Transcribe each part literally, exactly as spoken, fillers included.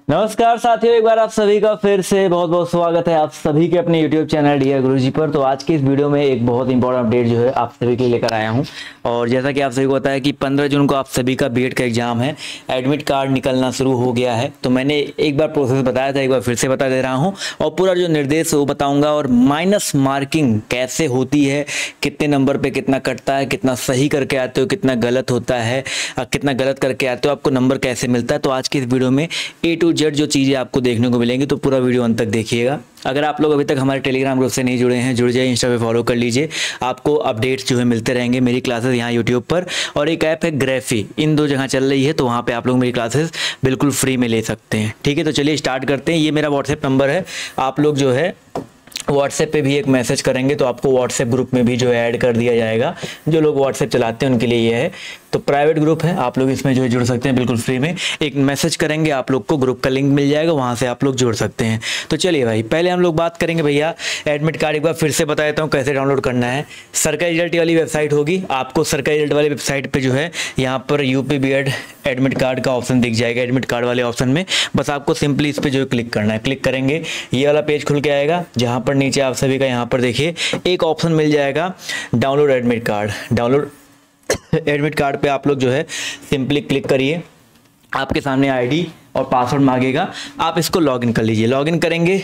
नमस्कार साथियों, एक बार आप सभी का फिर से बहुत बहुत स्वागत है आप सभी के अपने YouTube चैनल डियर गुरुजी पर। तो आज की इस वीडियो में एक बहुत इंपॉर्टेंट अपडेट जो है आप सभी के लिए लेकर आया हूं। और जैसा कि आप सभी को पता है कि पंद्रह जून को आप सभी का बीएड का एग्जाम है, एडमिट कार्ड निकलना शुरू हो गया है। तो मैंने एक बार प्रोसेस बताया था, एक बार फिर से बता दे रहा हूँ और पूरा जो निर्देश है वो बताऊँगा। और माइनस मार्किंग कैसे होती है, कितने नंबर पर कितना कटता है, कितना सही करके आते हो, कितना गलत होता है, कितना गलत करके आते हो, आपको नंबर कैसे मिलता है। तो आज की इस वीडियो में ए टू जेड जो चीज़ें आपको देखने को मिलेंगी, तो पूरा वीडियो अंत तक देखिएगा। अगर आप लोग अभी तक हमारे टेलीग्राम ग्रुप से नहीं जुड़े हैं, जुड़ जाइए, इंस्टा पे फॉलो कर लीजिए। आपको अपडेट्स जो है मिलते रहेंगे, मेरी क्लासेस यहाँ यूट्यूब पर और एक ऐप है ग्रेफी, इन दो जगह चल रही है। तो वहाँ पे आप लोग मेरी क्लासेस बिल्कुल फ्री में ले सकते हैं। ठीक है, तो चलिए स्टार्ट करते हैं। ये मेरा व्हाट्सएप नंबर है, आप लोग जो है व्हाट्सएप पे भी एक मैसेज करेंगे तो आपको व्हाट्सएप ग्रुप में भी जो है ऐड कर दिया जाएगा। जो लोग व्हाट्सएप चलाते हैं उनके लिए ये है, तो प्राइवेट ग्रुप है, आप लोग इसमें जो है जुड़ सकते हैं बिल्कुल फ्री में। एक मैसेज करेंगे, आप लोग को ग्रुप का लिंक मिल जाएगा, वहाँ से आप लोग जुड़ सकते हैं। तो चलिए भाई, पहले हम लोग बात करेंगे भैया एडमिट कार्ड। एक बार फिर से बता देता हूँ कैसे डाउनलोड करना है। सरकारी रिजल्ट वाली वेबसाइट होगी, आपको सरकारी रिजल्ट वाली वेबसाइट पर जो है यहाँ पर UP B Ed admit card का ऑप्शन दिख जाएगा। एडमिट कार्ड वाले ऑप्शन में बस आपको सिंपली इस पर जो है क्लिक करना है। क्लिक करेंगे, ये वाला पेज खुल के आएगा, जहाँ पर नीचे आप सभी का यहाँ पर देखिए एक ऑप्शन मिल जाएगा download admit card. Download admit card पे आप लोग जो है सिंपली क्लिक करिए। आपके सामने आईडी और पासवर्ड मांगेगा, आप इसको लॉगिन कर लीजिए। लॉगिन करेंगे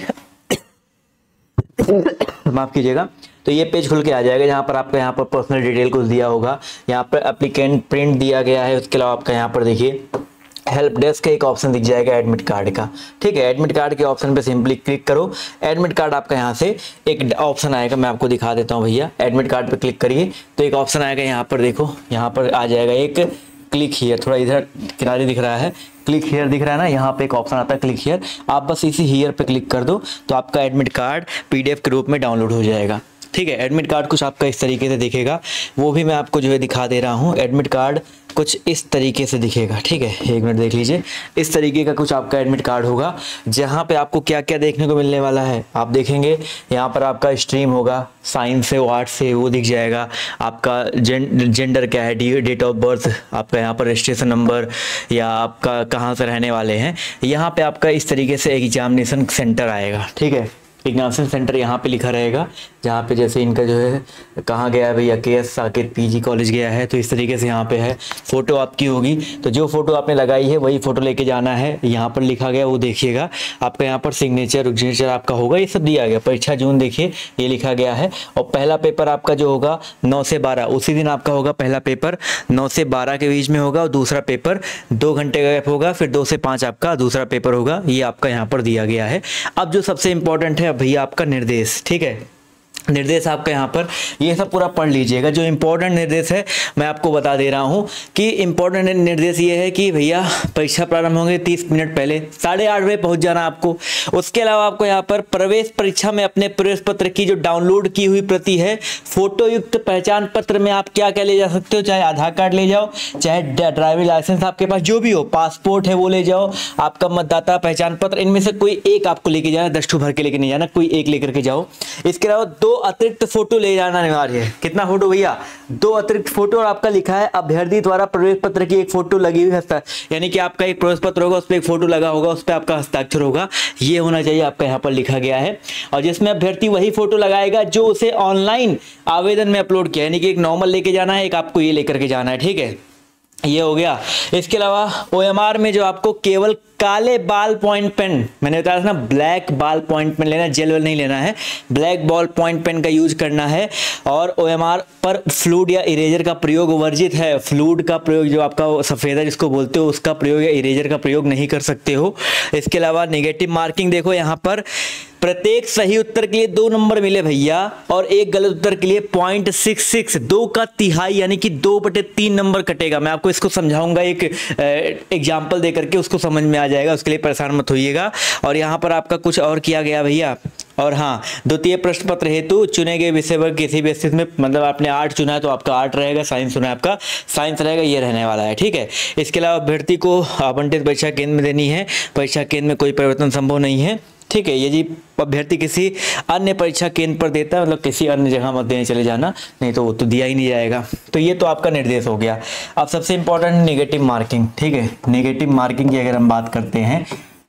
माफ कीजिएगा, तो ये पेज खुल के आ जाएगा, जहाँ पर आपका यहाँ पर पर्सनल डिटेल कुछ दिया होगा, यहाँ पर एप्लीकेंट प्रिंट दिया गया है। उसके अलावा आपका यहाँ पर देखिए हेल्प डेस्क का एक ऑप्शन दिख जाएगा एडमिट कार्ड का। ठीक है, एडमिट कार्ड के ऑप्शन पे सिंपली क्लिक करो। एडमिट कार्ड आपका यहाँ से एक ऑप्शन आएगा, मैं आपको दिखा देता हूँ भैया। एडमिट कार्ड पे क्लिक करिए तो एक ऑप्शन आएगा, यहाँ पर देखो, यहाँ पर आ जाएगा एक क्लिक हियर, थोड़ा इधर किनारे दिख रहा है, क्लिक हियर दिख रहा है ना, यहाँ पे एक ऑप्शन आता है क्लिक हियर। आप बस इसी हियर पे क्लिक कर दो तो आपका एडमिट कार्ड पीडीएफ के रूप में डाउनलोड हो जाएगा। ठीक है, एडमिट कार्ड कुछ आपका इस तरीके से दिखेगा, वो भी मैं आपको जो है दिखा दे रहा हूँ। एडमिट कार्ड कुछ इस तरीके से दिखेगा। ठीक है, एक मिनट देख लीजिए, इस तरीके का कुछ आपका एडमिट कार्ड होगा, जहाँ पे आपको क्या क्या देखने को मिलने वाला है आप देखेंगे। यहाँ पर आपका स्ट्रीम होगा, साइंस से, आर्ट्स से, वो दिख जाएगा। आपका जेंडर क्या है, डेट ऑफ बर्थ, आपका यहाँ पर रजिस्ट्रेशन नंबर, या आपका कहाँ से रहने वाले हैं। यहाँ पे आपका इस तरीके से एग्जामिनेशन सेंटर आएगा। ठीक है, एग्जामिनेशन सेंटर यहाँ पे लिखा रहेगा, जहाँ पे जैसे इनका जो है कहाँ गया है भैया, के एस साकेत पीजी कॉलेज गया है, तो इस तरीके से यहाँ पे है। फोटो आपकी होगी, तो जो फोटो आपने लगाई है वही फोटो लेके जाना है। यहाँ पर लिखा गया वो देखिएगा, आपका यहाँ पर सिग्नेचर सिग्नेचर आपका होगा, ये सब दिया गया। परीक्षा जून देखिए ये लिखा गया है। और पहला पेपर आपका जो होगा नौ से बारह, उसी दिन आपका होगा पहला पेपर, नौ से बारह के बीच में होगा। और दूसरा पेपर दो घंटे का गैप होगा, फिर दो से पाँच आपका दूसरा पेपर होगा। ये आपका यहाँ पर दिया गया है। अब जो सबसे इंपॉर्टेंट है भैया आपका निर्देश। ठीक है, निर्देश आपका यहाँ पर, ये सब पूरा पढ़ लीजिएगा। जो इम्पोर्टेंट निर्देश है मैं आपको बता दे रहा हूँ कि इम्पोर्टेंट निर्देश ये है कि भैया परीक्षा प्रारंभ होंगे तीस मिनट पहले, साढ़े आठ बजे पहुँच जाना आपको। उसके अलावा आपको यहाँ पर प्रवेश परीक्षा में अपने प्रवेश पत्र की जो डाउनलोड की हुई प्रति है, फोटो युक्त पहचान पत्र में आप क्या क्या ले जा सकते हो, चाहे आधार कार्ड ले जाओ, चाहे ड्राइविंग लाइसेंस आपके पास जो भी हो, पासपोर्ट है वो ले जाओ, आपका मतदाता पहचान पत्र, इनमें से कोई एक आपको लेके जाना, दस ठू भर के लेके नहीं जाना, कोई एक लेकर के जाओ। इसके अलावा दो अतिरिक्त फोटो ले जाना अनिवार्य है। कितना फोटो भैया, दो अतिरिक्त फोटो। और आपका लिखा है अभ्यर्थी द्वारा प्रवेश पत्र की एक फोटो लगी हुई हस्ता, यानी कि आपका एक प्रवेश पत्र होगा, उस पर एक फोटो लगा होगा, उस पर आपका हस्ताक्षर होगा, ये होना चाहिए आपका यहाँ पर लिखा गया है। और जिसमें अभ्यर्थी वही फोटो लगाएगा जो उसे ऑनलाइन आवेदन में अपलोड किया, यानी कि एक नॉर्मल लेके जाना है, एक आपको ये लेकर के जाना है। ठीक है, ये हो गया। इसके अलावा ओएमआर में जो आपको केवल काले बाल पॉइंट पेन, मैंने बताया था ना, ब्लैक बाल पॉइंट पेन लेना, जेल वेल नहीं लेना है, ब्लैक बॉल पॉइंट पेन का यूज करना है। और ओएमआर पर फ्लूड या इरेजर का प्रयोग वर्जित है। फ्लूड का प्रयोग, जो आपका सफेदा जिसको बोलते हो, उसका प्रयोग या इरेजर का प्रयोग नहीं कर सकते हो। इसके अलावा नेगेटिव मार्किंग देखो, यहाँ पर प्रत्येक सही उत्तर के लिए दो नंबर मिले भैया, और एक गलत उत्तर के लिए पॉइंट सिक्स सिक्स, दो का तिहाई यानी कि दो बटे तीन नंबर कटेगा। मैं आपको इसको समझाऊंगा एक एग्जाम्पल दे करके, उसको समझ में आ जाएगा, उसके लिए परेशान मत होइएगा। और यहाँ पर आपका कुछ और किया गया भैया। और हाँ, द्वितीय प्रश्न पत्र हेतु चुने गए विषय वर्ग किसी भी स्थिति में, मतलब आपने आर्ट चुना है तो आपका आर्ट रहेगा, साइंस चुना है आपका साइंस रहेगा, ये रहने वाला है। ठीक है, इसके अलावा अभ्यर्थी को आवंटित परीक्षा केंद्र में देनी है, परीक्षा केंद्र में कोई परिवर्तन संभव नहीं है। ठीक है, यदि अभ्यर्थी किसी अन्य परीक्षा केंद्र पर देता है, मतलब किसी अन्य जगह मत देने चले जाना, नहीं तो वो तो दिया ही नहीं जाएगा। तो ये तो आपका निर्देश हो गया। अब सबसे इंपॉर्टेंट नेगेटिव मार्किंग। ठीक है, नेगेटिव मार्किंग की अगर हम बात करते हैं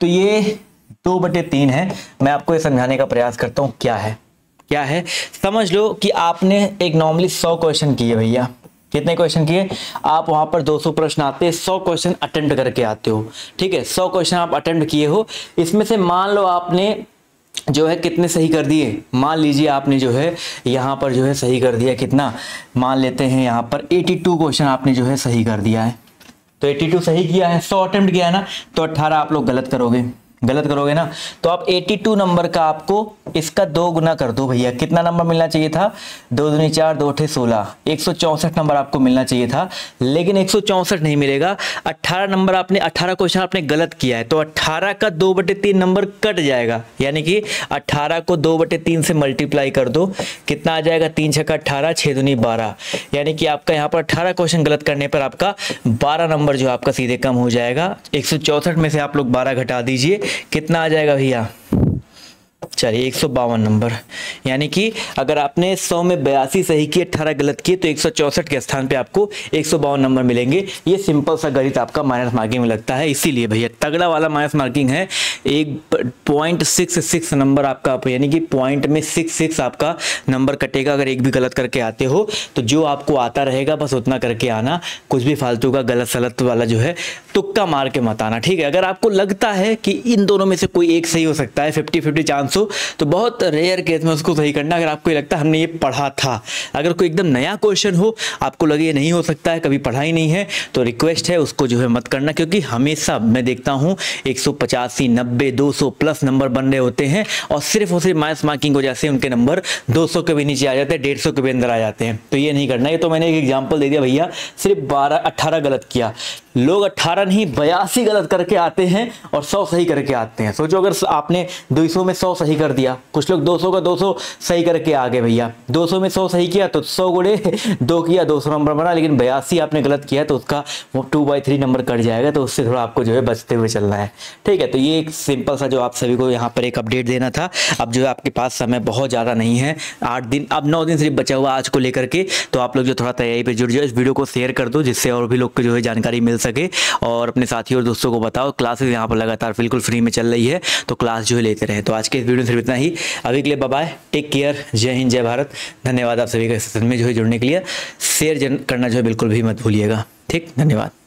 तो ये दो बटे तीन है। मैं आपको ये समझाने का प्रयास करता हूँ क्या है क्या है। समझ लो कि आपने एक नॉर्मली सौ क्वेश्चन किए भैया, कितने क्वेश्चन किए आप, वहां पर दो सौ प्रश्न आते हैं, सौ क्वेश्चन अटेम्प्ट करके आते हो, ठीक है, सौ क्वेश्चन आप अटेम्प्ट किए हो, इसमें से मान लो आपने जो है कितने सही कर दिए, मान लीजिए आपने जो है यहाँ पर जो है सही कर दिया कितना, मान लेते हैं यहाँ पर बयासी क्वेश्चन आपने जो है सही कर दिया है। तो बयासी सही किया है, सौ अटेम्प्ट किया है ना, तो अट्ठारह आप लोग गलत करोगे, गलत करोगे ना, तो आप बयासी नंबर का आपको इसका दो गुना कर दो भैया, कितना नंबर मिलना चाहिए था, दो दूनी चार, दो अठे सोलह, एक सौ चौसठ नंबर आपको मिलना चाहिए था, लेकिन एक सौ चौसठ नहीं मिलेगा, अट्ठारह नंबर आपने, अट्ठारह क्वेश्चन आपने गलत किया है, तो अट्ठारह का दो बटे तीन नंबर कट जाएगा, यानी कि अट्ठारह को दो बटे तीन से मल्टीप्लाई कर दो, कितना आ जाएगा, तीन छक्का अट्ठारह, छः दूनी बारह, यानी कि आपका यहाँ पर अट्ठारह क्वेश्चन गलत करने पर आपका बारह नंबर जो आपका सीधे कम हो जाएगा। एक सौ चौसठ में से आप लोग बारह घटा दीजिए, कितना आ जाएगा भैया, चलिए एक सौ बावन नंबर, यानी कि अगर आपने सौ में बयासी सही किए, अट्ठारह गलत किए, तो एक सौ चौसठ के स्थान पे आपको एक सौ बावन नंबर मिलेंगे। ये सिंपल सा गणित आपका माइनस मार्किंग में लगता है, इसीलिए भैया तगड़ा वाला माइनस मार्किंग है। एक पॉइंट सिक्स सिक्स नंबर आपका, यानी कि पॉइंट में सिक्स सिक्स आपका नंबर कटेगा अगर एक भी गलत करके आते हो, तो जो आपको आता रहेगा बस उतना करके आना, कुछ भी फालतू का गलत सलत वाला जो है तुक्का मार के मत आना, ठीक है। अगर आपको लगता है कि इन दोनों में से कोई एक सही हो सकता है, फिफ्टी फिफ्टी चांस हो, तो बहुत रेयर केस में उसको सही करना। अगर आपको लगता है हमने ये पढ़ा था, अगर कोई एकदम नया क्वेश्चन हो, आपको लगे ये नहीं हो सकता है, कभी पढ़ा ही नहीं है, तो रिक्वेस्ट है उसको जो है मत करना, क्योंकि हमेशा मैं देखता हूँ एक सौ पचासी, नब्बे, दो सौ प्लस नंबर बन रहे होते हैं, और सिर्फ और सिर्फ माइनस मार्किंग हो जाते हैं, उनके नंबर दो सौ के भी नीचे आ जाते हैं, डेढ़ सौ के भी अंदर आ जाते हैं। तो ये नहीं करना। ये तो मैंने एक एग्जाम्पल दे दिया भैया, सिर्फ बारह अट्ठारह गलत किया, लोग अट्ठारह नहीं बयासी गलत करके आते हैं और सौ सही करके आते हैं। सोचो अगर आपने दो सौ में सौ सही कर दिया, कुछ लोग दो सौ का दो सौ सही करके आ गए भैया, दो सौ में सौ सही किया तो सौ गुणे दो किया, दो सौ नंबर बना, लेकिन बयासी आपने गलत किया तो उसका वो two by three number cut जाएगा, तो उससे थोड़ा आपको जो है बचते हुए चलना है, ठीक है। तो ये एक सिंपल सा जो आप सभी को यहाँ पर एक अपडेट देना था। अब जो है आपके पास समय बहुत ज़्यादा नहीं है, आठ दिन, अब नौ दिन सिर्फ बचा हुआ आज को लेकर के, तो आप लोग जो थोड़ा तैयारी पर जुड़ जाओ, इस वीडियो को शेयर कर दो जिससे और भी लोग को जो है जानकारी मिल सके, और अपने साथियों और दोस्तों को बताओ। क्लासेस यहाँ पर लगातार बिल्कुल फ्री में चल रही है, तो क्लास जो है लेते रहे। तो आज के इस वीडियो में सिर्फ इतना ही, अभी के लिए बाय बाय, टेक केयर, जय हिंद, जय भारत। धन्यवाद आप सभी का इस सेशन में जो है जुड़ने के लिए, शेयर करना जो है बिल्कुल भी मत भूलिएगा, ठीक, धन्यवाद।